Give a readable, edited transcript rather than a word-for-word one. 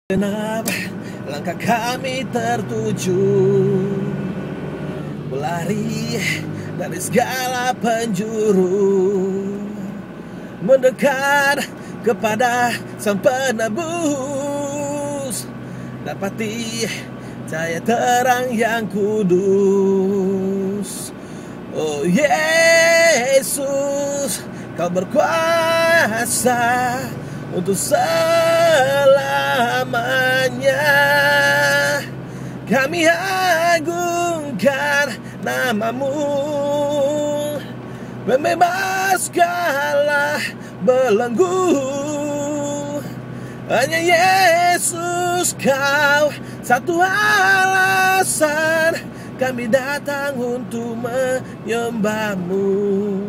Genap langkah kami tertuju, berlari dari segala penjuru, mendekat kepada Sang Penebus, dapati cahaya terang yang kudus. Oh Yesus, Kau berkuasa untuk selamanya. Kami agungkan nama-Mu, membebaskanlah belenggu. Hanya Yesus, Kau satu alasan kami datang untuk menyembah-Mu.